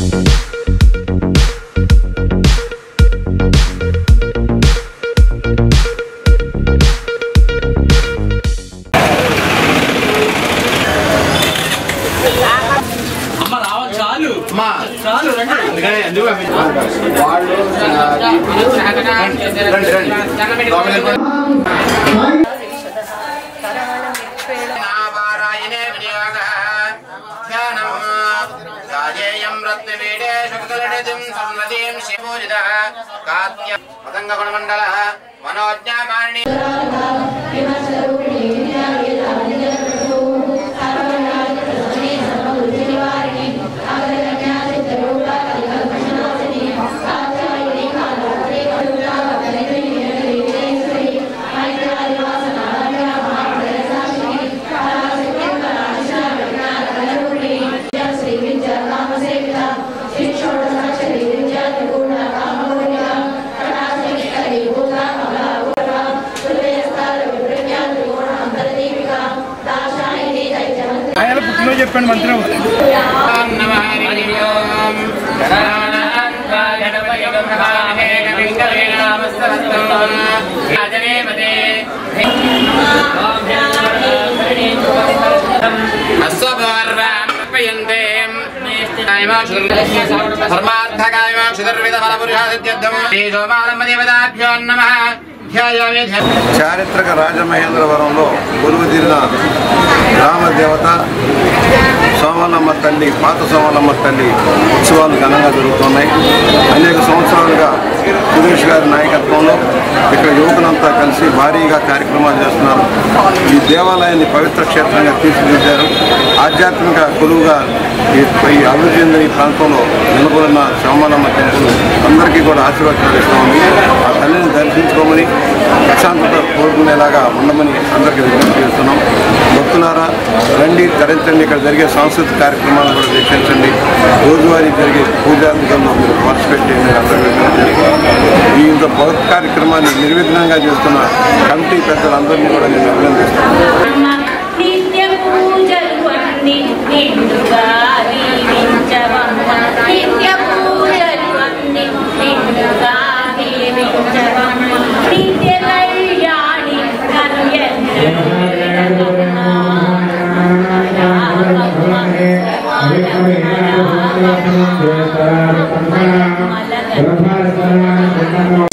చెప్పండి మంత్రం చారిత్రక రాజమహేంద్రవరంలో కొలువుదీరిన గ్రామ దేవత సోమలమ్మ తల్లి, పాత సోమలమ్మ తల్లి ఉత్సవాలు ఘనంగా జరుగుతున్నాయి. అనేక సంవత్సరాలుగా సురేష్ గారి నాయకత్వంలో ఇక్కడ యువకులంతా కలిసి భారీగా కార్యక్రమాలు చేస్తున్నారు. ఈ దేవాలయాన్ని పవిత్ర క్షేత్రంగా తీర్చిదిద్దారు. ఆధ్యాత్మిక కొలువుగా ఈ అభివృద్ధి చెందిన ఈ ప్రాంతంలో నెలకొన్న సోమలమ్మ టెంపుల్ అందరికీ కూడా ఆశీర్వాదాలు ఇస్తూ ఉంది. ఆ తల్లిని దర్శించుకోమని ప్రశాంతత కోరుకునేలాగా ఉండమని అందరికీ విజ్ఞప్తి చేస్తున్నాం. భక్తులారా రండి, తరించండి. ఇక్కడ జరిగే సాంస్కృతిక కార్యక్రమాలు కూడా వీక్షించండి. రోజువారీ జరిగే పూజాదికంలో మీరు పార్టిసిపేట్ చేయండి. ఈ ఇంత భక్తి కార్యక్రమాన్ని నిర్విఘ్నంగా చేస్తున్న కమిటీ పెద్దలందరినీ కూడా నేను అభినందిస్తున్నాను. Terima kasih.